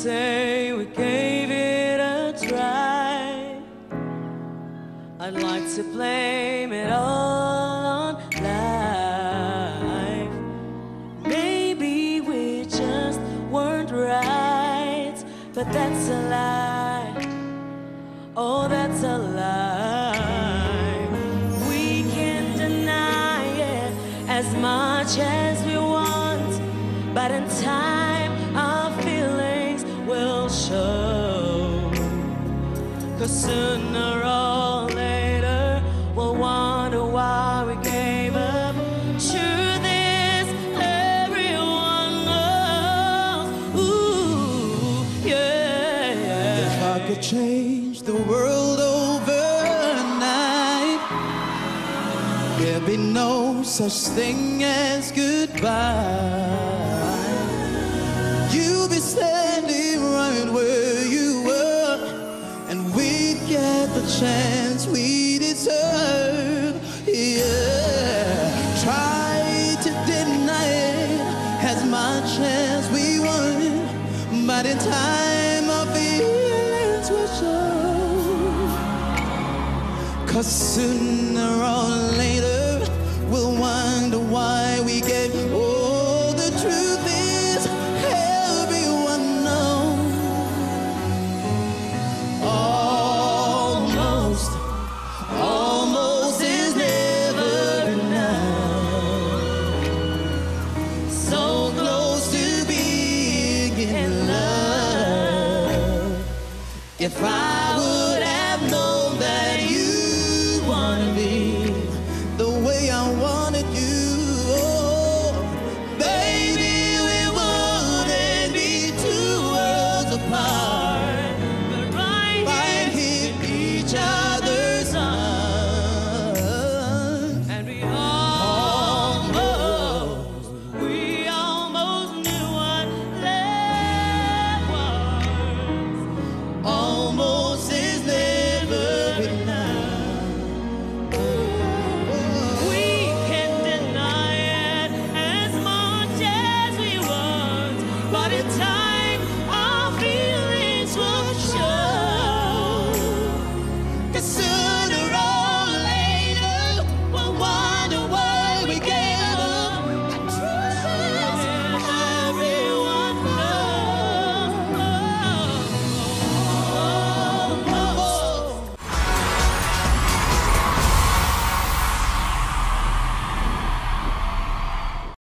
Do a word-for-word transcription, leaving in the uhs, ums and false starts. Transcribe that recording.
say we gave it a try. I'd like to blame it all on life. Maybe we just weren't right, but that's a lie. Oh, that's a lie. We can't deny it as much as we want, but in time our feelings will show. 'Cause sooner or later we'll wonder why we gave up. Truth is, everyone knows. Ooh, yeah. If I could change the world overnight, there'd be no such thing as goodbye. You'd be standing right where you were, and we'd get the chance we deserve. Yeah, try to deny it as much as we want, but in time our feelings will show. 'Cause sooner or later we'll wonder why we gave. Oh, the truth is, everyone knows. Almost, almost is never enough. So close to being in love. If I would have known that you wanna be the way I wanted you, oh, baby, we wouldn't be two worlds apart, But right right here in each other's arms. and we almost, we almost knew what love was. Almost is never enough. We can't deny it as much as we want, but in time